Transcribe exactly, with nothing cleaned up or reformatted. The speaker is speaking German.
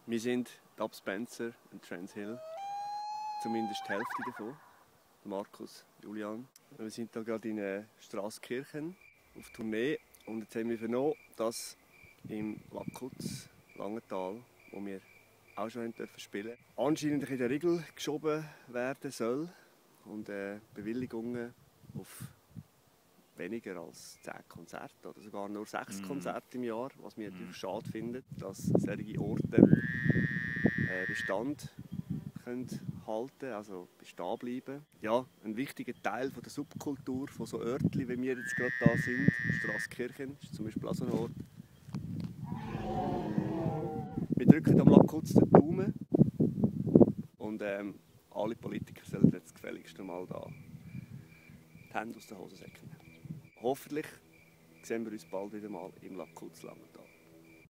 Wir sind Dub Spencer und Trans Hill. Zumindest die Hälfte davon. Markus, Julian. Wir sind hier gerade in Strasskirchen auf Tournee. Und jetzt haben wir vernommen, dass im Lakutz, Langenthal, wo wir auch schon dürfen spielen, anscheinend in der Regel geschoben werden soll. Und äh, Bewilligungen auf weniger als zehn Konzerte oder sogar nur sechs mm. Konzerte im Jahr, was wir mm. natürlich schade finden, dass solche Orte äh, Bestand können halten, also bestehen bleiben. Ja, ein wichtiger Teil von der Subkultur von so Örtchen, wie wir jetzt gerade da sind, Strasskirchen, ist zum Beispiel auch so ein Ort. Wir drücken am Lakutz den Daumen und ähm, alle Politiker sollen jetzt gefälligst mal da die Hände aus den Hosensäcken. Hoffentlich sehen wir uns bald wieder mal im Lakutz Langenthal.